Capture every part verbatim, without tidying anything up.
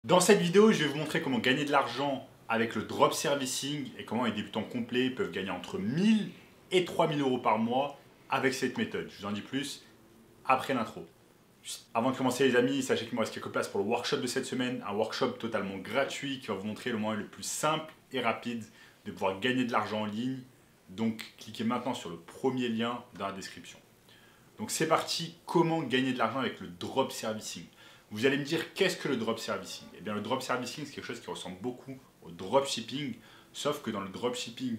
Dans cette vidéo, je vais vous montrer comment gagner de l'argent avec le drop servicing et comment les débutants complets peuvent gagner entre mille et trois mille euros par mois avec cette méthode. Je vous en dis plus après l'intro. Avant de commencer les amis, sachez qu'il me reste quelques places pour le workshop de cette semaine, un workshop totalement gratuit qui va vous montrer le moyen le plus simple et rapide de pouvoir gagner de l'argent en ligne. Donc cliquez maintenant sur le premier lien dans la description. Donc c'est parti, comment gagner de l'argent avec le drop servicing. Vous allez me dire, qu'est-ce que le drop servicing? Eh bien, le drop servicing, c'est quelque chose qui ressemble beaucoup au dropshipping, sauf que dans le dropshipping,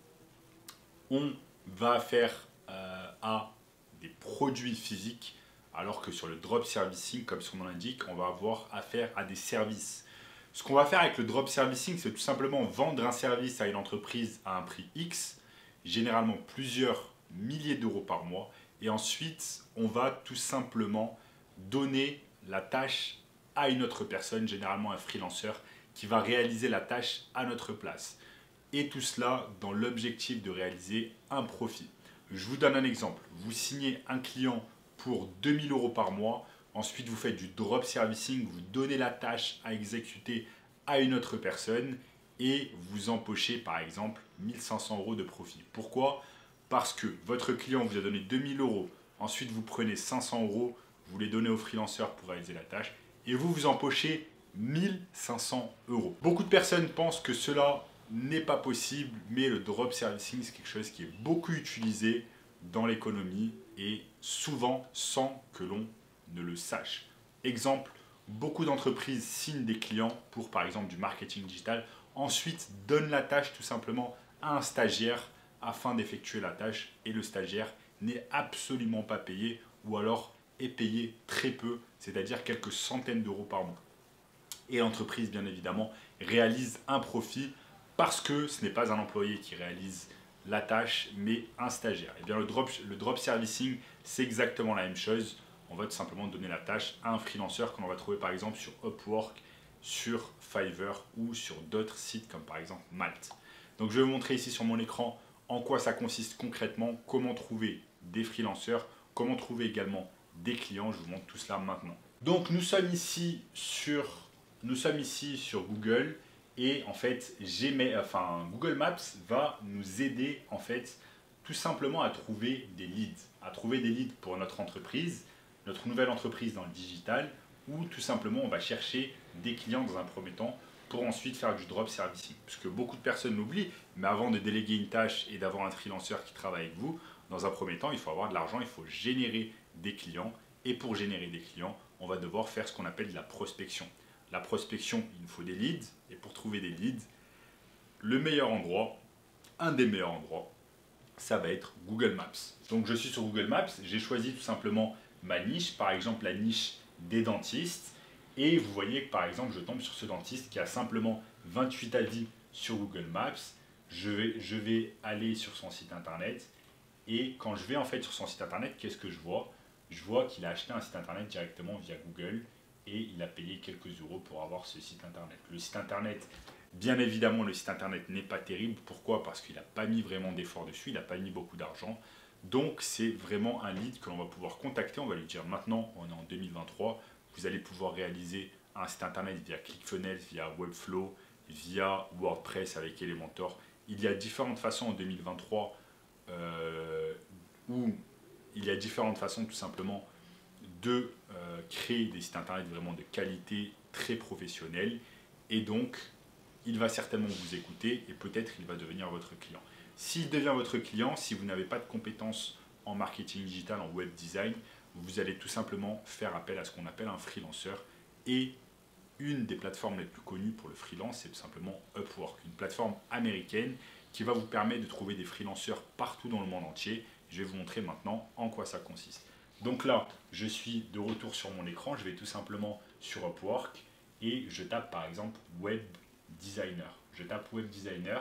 on va faire euh, à des produits physiques, alors que sur le drop servicing, comme son nom l'indique, on va avoir affaire à des services. Ce qu'on va faire avec le drop servicing, c'est tout simplement vendre un service à une entreprise à un prix X, généralement plusieurs milliers d'euros par mois, et ensuite, on va tout simplement donner la tâche à une autre personne, généralement un freelanceur, qui va réaliser la tâche à notre place. Et tout cela dans l'objectif de réaliser un profit. Je vous donne un exemple. Vous signez un client pour deux mille euros par mois. Ensuite, vous faites du drop servicing. Vous donnez la tâche à exécuter à une autre personne. Et vous empochez par exemple mille cinq cents euros de profit. Pourquoi? Parce que votre client vous a donné deux mille euros. Ensuite, vous prenez cinq cents euros. Vous les donnez au freelanceur pour réaliser la tâche et vous vous empochez mille cinq cents euros. Beaucoup de personnes pensent que cela n'est pas possible, mais le drop servicing, c'est quelque chose qui est beaucoup utilisé dans l'économie et souvent sans que l'on ne le sache. Exemple, beaucoup d'entreprises signent des clients pour par exemple du marketing digital, ensuite donnent la tâche tout simplement à un stagiaire afin d'effectuer la tâche et le stagiaire n'est absolument pas payé ou alors est payé très peu, c'est-à-dire quelques centaines d'euros par mois. Et l'entreprise, bien évidemment, réalise un profit parce que ce n'est pas un employé qui réalise la tâche, mais un stagiaire. Et bien le drop, le drop servicing, c'est exactement la même chose. On va tout simplement donner la tâche à un freelanceur qu'on va trouver par exemple sur Upwork, sur Fiverr ou sur d'autres sites comme par exemple Malte. Donc je vais vous montrer ici sur mon écran en quoi ça consiste concrètement, comment trouver des freelanceurs, comment trouver également des clients. Je vous montre tout cela maintenant. Donc nous sommes ici sur, nous sommes ici sur Google et en fait Gmail, enfin, Google Maps va nous aider en fait tout simplement à trouver des leads, à trouver des leads pour notre entreprise, notre nouvelle entreprise dans le digital, ou tout simplement on va chercher des clients dans un premier temps pour ensuite faire du drop servicing. Parce que beaucoup de personnes l'oublient, mais avant de déléguer une tâche et d'avoir un freelanceur qui travaille avec vous, dans un premier temps, il faut avoir de l'argent, il faut générer des clients. Et pour générer des clients, on va devoir faire ce qu'on appelle de la prospection. La prospection, il nous faut des leads. Et pour trouver des leads, le meilleur endroit, un des meilleurs endroits, ça va être Google Maps. Donc je suis sur Google Maps, j'ai choisi tout simplement ma niche, par exemple la niche des dentistes. Et vous voyez que par exemple, je tombe sur ce dentiste qui a simplement vingt-huit avis sur Google Maps. Je vais, je vais aller sur son site internet. Et quand je vais en fait sur son site internet, qu'est-ce que je vois? Je vois qu'il a acheté un site internet directement via Google et il a payé quelques euros pour avoir ce site internet. Le site internet, bien évidemment, le site internet n'est pas terrible. Pourquoi? Parce qu'il n'a pas mis vraiment d'efforts dessus, il n'a pas mis beaucoup d'argent. Donc c'est vraiment un lead que l'on va pouvoir contacter. On va lui dire maintenant, on est en deux mille vingt-trois, vous allez pouvoir réaliser un site internet via ClickFunnels, via Webflow, via WordPress avec Elementor. Il y a différentes façons en deux mille vingt-trois euh, où il y a différentes façons tout simplement de euh, créer des sites internet vraiment de qualité très professionnelle et donc il va certainement vous écouter et peut-être il va devenir votre client. S'il devient votre client, si vous n'avez pas de compétences en marketing digital, en web design, vous allez tout simplement faire appel à ce qu'on appelle un freelanceur et une des plateformes les plus connues pour le freelance, c'est tout simplement Upwork, une plateforme américaine qui va vous permettre de trouver des freelanceurs partout dans le monde entier. Je vais vous montrer maintenant en quoi ça consiste. Donc là, je suis de retour sur mon écran, je vais tout simplement sur Upwork et je tape par exemple Web Designer. Je tape Web Designer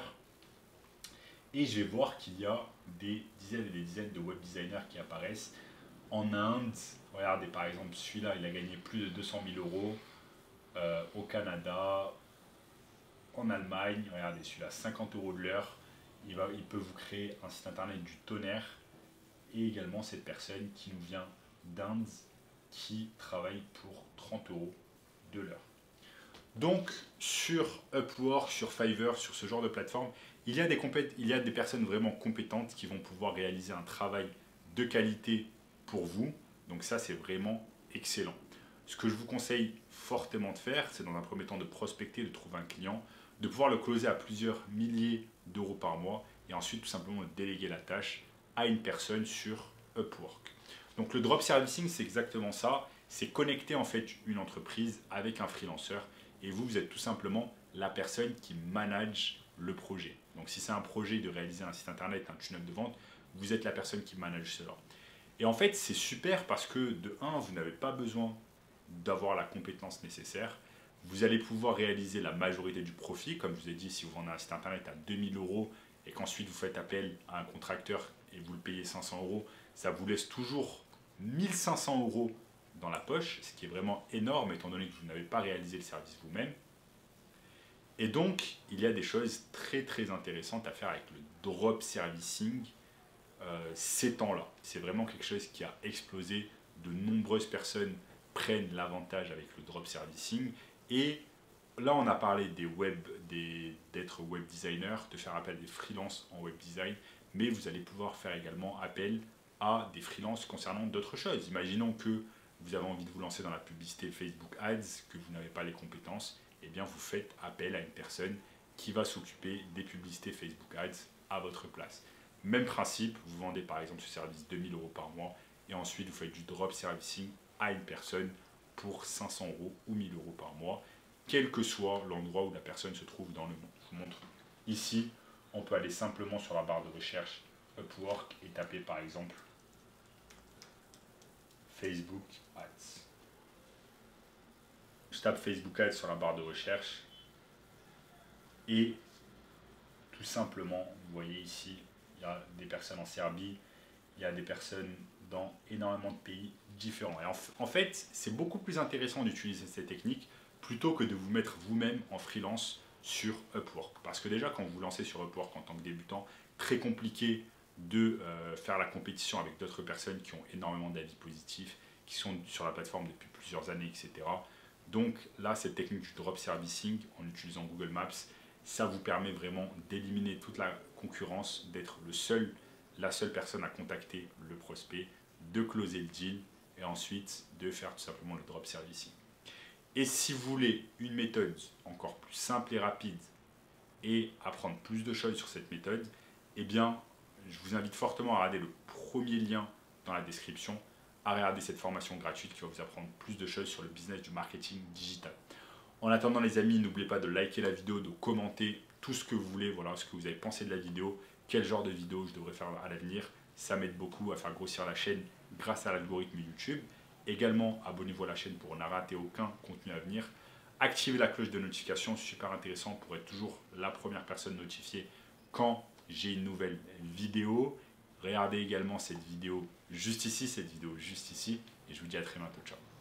et je vais voir qu'il y a des dizaines et des dizaines de web designers qui apparaissent en Inde. Regardez par exemple celui-là, il a gagné plus de deux cent mille euros euh, au Canada, en Allemagne. Regardez celui-là, cinquante euros de l'heure. Il, va, il peut vous créer un site internet du tonnerre. Et également cette personne qui nous vient d'Inde qui travaille pour trente euros de l'heure. Donc, sur Upwork, sur Fiverr, sur ce genre de plateforme, il y a des, compét- il y a des personnes vraiment compétentes qui vont pouvoir réaliser un travail de qualité pour vous. Donc ça, c'est vraiment excellent. Ce que je vous conseille fortement de faire, c'est dans un premier temps de prospecter, de trouver un client, de pouvoir le closer à plusieurs milliers d'euros par mois et ensuite tout simplement de déléguer la tâche à une personne sur Upwork. Donc le drop servicing, c'est exactement ça. C'est connecter en fait une entreprise avec un freelanceur et vous, vous êtes tout simplement la personne qui manage le projet. Donc si c'est un projet de réaliser un site internet, un tunnel de vente, vous êtes la personne qui manage cela. Et en fait, c'est super parce que de un, vous n'avez pas besoin d'avoir la compétence nécessaire. Vous allez pouvoir réaliser la majorité du profit. Comme je vous ai dit, si vous vendez un site internet à deux mille euros et qu'ensuite vous faites appel à un contracteur et vous le payez cinq cents euros, ça vous laisse toujours mille cinq cents euros dans la poche, ce qui est vraiment énorme étant donné que vous n'avez pas réalisé le service vous-même. Et donc, il y a des choses très très intéressantes à faire avec le drop servicing euh, ces temps-là. C'est vraiment quelque chose qui a explosé. De nombreuses personnes prennent l'avantage avec le drop servicing. Et là, on a parlé des web, des, d'être web designer, de faire appel à des freelances en web design, mais vous allez pouvoir faire également appel à des freelances concernant d'autres choses. Imaginons que vous avez envie de vous lancer dans la publicité Facebook Ads, que vous n'avez pas les compétences, et eh bien vous faites appel à une personne qui va s'occuper des publicités Facebook Ads à votre place. Même principe, vous vendez par exemple ce service deux mille euros par mois et ensuite vous faites du drop servicing à une personne pour cinq cents euros ou mille euros par mois, quel que soit l'endroit où la personne se trouve dans le monde. Je vous montre ici, on peut aller simplement sur la barre de recherche Upwork et taper par exemple Facebook Ads. Je tape Facebook Ads sur la barre de recherche et tout simplement, vous voyez ici, il y a des personnes en Serbie, il y a des personnes dans énormément de pays différents. Et en, en fait, c'est beaucoup plus intéressant d'utiliser ces techniques plutôt que de vous mettre vous-même en freelance sur Upwork. Parce que déjà, quand vous vous lancez sur Upwork en tant que débutant, très compliqué de euh, faire la compétition avec d'autres personnes qui ont énormément d'avis positifs, qui sont sur la plateforme depuis plusieurs années, et cetera. Donc là, cette technique du drop servicing, en utilisant Google Maps, ça vous permet vraiment d'éliminer toute la concurrence, d'être le seul, la seule personne à contacter le prospect, de closer le deal et ensuite de faire tout simplement le drop servicing. Et si vous voulez une méthode encore plus simple et rapide et apprendre plus de choses sur cette méthode, eh bien, je vous invite fortement à regarder le premier lien dans la description, à regarder cette formation gratuite qui va vous apprendre plus de choses sur le business du marketing digital. En attendant les amis, n'oubliez pas de liker la vidéo, de commenter tout ce que vous voulez, voilà ce que vous avez pensé de la vidéo, quel genre de vidéo je devrais faire à l'avenir. Ça m'aide beaucoup à faire grossir la chaîne grâce à l'algorithme YouTube. Également, abonnez-vous à la chaîne pour ne rater aucun contenu à venir. Activez la cloche de notification, super intéressant pour être toujours la première personne notifiée quand j'ai une nouvelle vidéo. Regardez également cette vidéo juste ici, cette vidéo juste ici. Et je vous dis à très bientôt. Ciao.